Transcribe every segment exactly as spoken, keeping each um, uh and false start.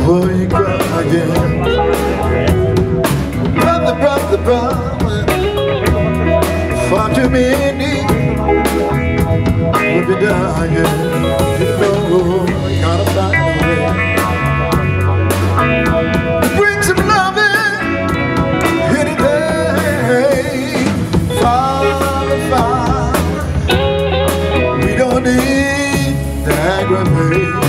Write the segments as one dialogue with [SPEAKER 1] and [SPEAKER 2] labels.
[SPEAKER 1] Will you cry again? Brother, brother, brother, far too many will be dying. You know, you gotta find a way. Bring some loving any day. Father, Father, we don't need to aggravate.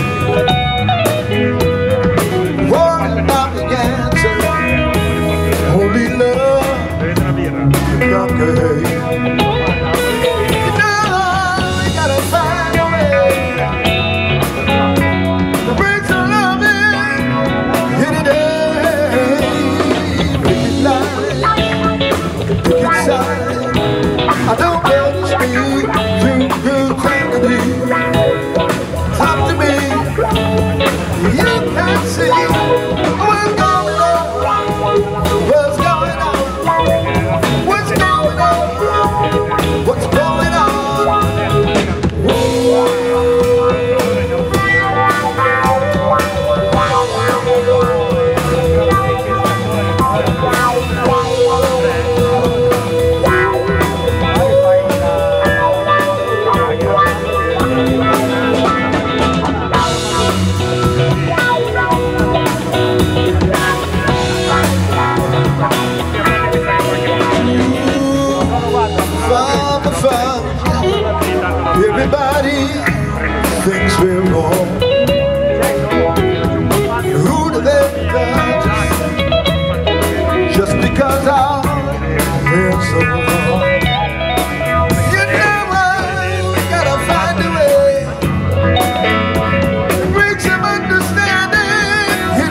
[SPEAKER 1] Only love can conquer hate. You know we gotta find a way to bring some love in any day. Pick it light, pick it side. I don't want to speak to brutality. Talk to me, you can't see what's going on. What's going on? What's going on? What's going on? Everybody thinks we're wrong. Who do they judge us just because our hair's so long? You know what? We gotta find a way to bring some understanding here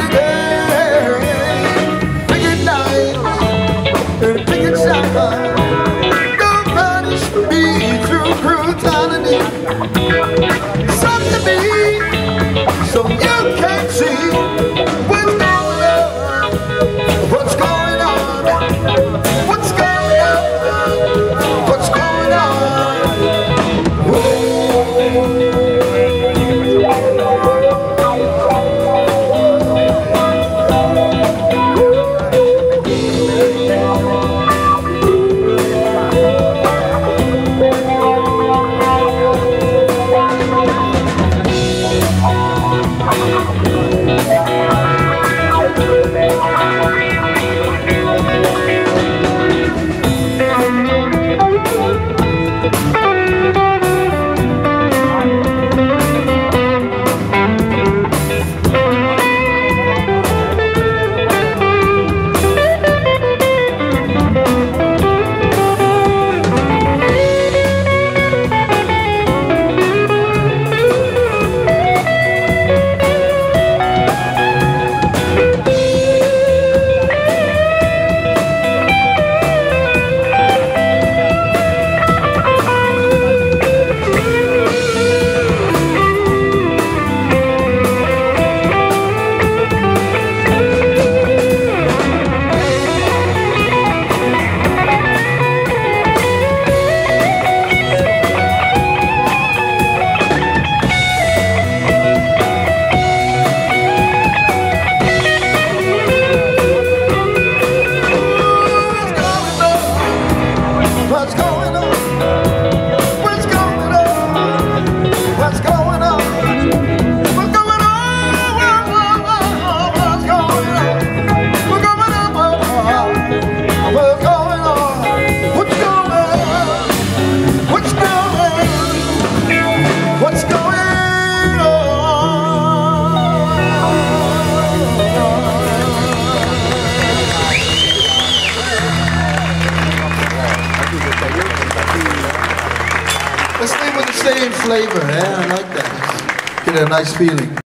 [SPEAKER 1] today. Pick it nice and pick it sour. Don't punish me through brutality. Something to me, so you can't see what's going on. What's going on? What's going on? What's going on? Whoa. Let's stay with the same flavor, eh? I like that. Get a nice feeling.